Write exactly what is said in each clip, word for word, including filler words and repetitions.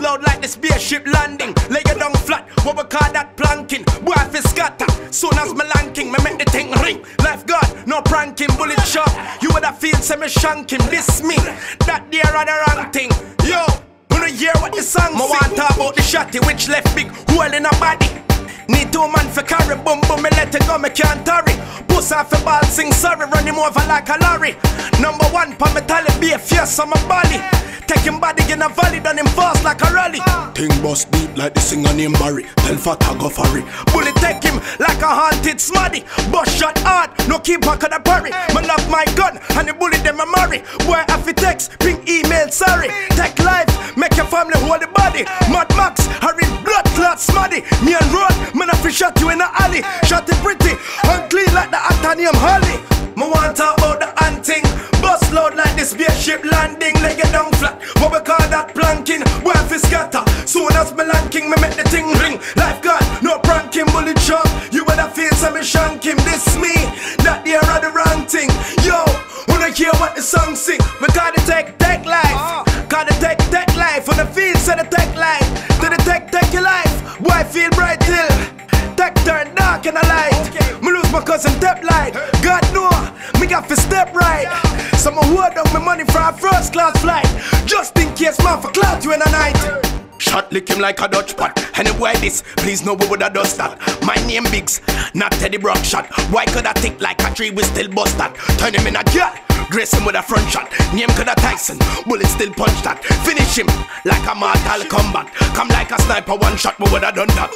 loud like the spaceship landing. Lay you down flat, what we call that planking. Boy, I feel scatter, soon as me lanking, me make the thing ring. Life God, no pranking, bullet shot. You woulda feel say me shank him. This me, that there are the wrong thing. Yo, wanna hear what the song sing? Me want talk about the shotty which left big hole in a body. Need two man for carry, boom boom, me let it go, me can't hurry. Puss off a ball, sing sorry, run him over like a lorry. Number one, pa me tally, be a fierce on my body. Take him body in a valley, done him fast like a rally. Thing bust deep like the singer named Barry. Tell Fata go furry. Bullet take him like a haunted smaddy. Bust shot hard, no keeper could a parry. Man love my gun, and the bullet them a marry. Boy, if it text, ping email, sorry. Take life, make your family hold the body. Mad Max, Harry blood clot smaddy. Me and Rod, man I fi shot you in the alley. Shot it pretty, and clean like the Antonium Holly. Me want talk about the hunting. Bust loud like the spaceship landing. Leg it down flat, what we call that planking. Boy fi scatter, soon as me lanking, me make the thing ring. Life God, no pranking, bullet shot. You woulda feel some me shank him. This me, that there are the wrong thing. Yo, wanna hear what the song sing? We gotta take, take life. Gotta take, take life. On the field, say the take life. To the take, take your life. Boy feel bright till tech turn dark in the light. Me lose my cousin Dep light. God know, me got to step right. So me hold up my money for a first class flight, just in case man for clout you in the night. Shot lick him like a Dutch pot. Anyway this, please know we woulda dust that. My name Biggs, not Teddy Brock shot. Why could I tick like a tree, we still bust that. Turn him in a girl, grace him with a front shot. Name coulda Tyson, bullet still punch that. Finish him like a mortal combat. Come like a sniper, one shot, we woulda done that.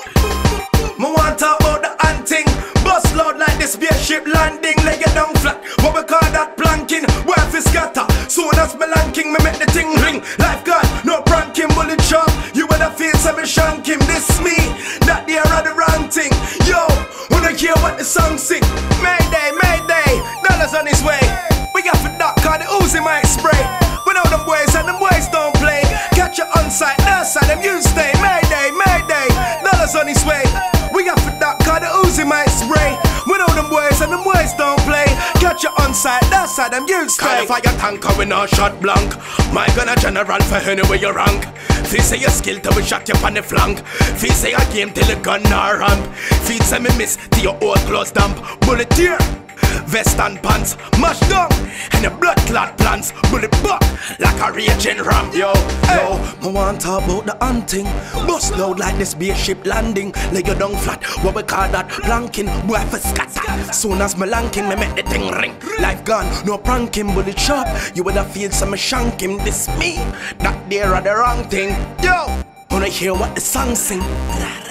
Me want talk about the hunting. Bust loud like the spaceship landing. Leg it down flat, what we call that planking. Boy fi scatter, soon as me lanking, me make the thing ring. Life God, no pranking, bullet shot. You woulda feel some me shank him. This me, that there are the wrong thing. Yo, wanna hear what the song sing? Mayday, Mayday, dollars on his way. We got for duck, cause the Uzi might spray. We know them boys and them boys don't play. Catch you on site, that side them you stay. Mayday, Mayday, dollars on his way. We got for that, cause the Uzi might spray. We know them boys and them boys don't play. Catch you on site, that side them you stay. Call fire tanker with no shot blank. My gun a general for anywhere you rank. Feel say your skill till we shot you on the flank. Feel say a game till the gun not ramp. Feel say me miss till your old clothes damp. Bullet tear, vest and pants mash down, and the blood clot plants. Bullet buck like a raging ram. Yo, yo, me want talk about the hunting. Bust loud like the spaceship landing. Lay you down flat, what we call that planking. Boy fi scatter, soon as me lanking, me make the thing ring. Life gone, no pranking, bullet sharp. You woulda feel some me shank him. This me, that there are the wrong thing. Yo, wanna hear what the song sing?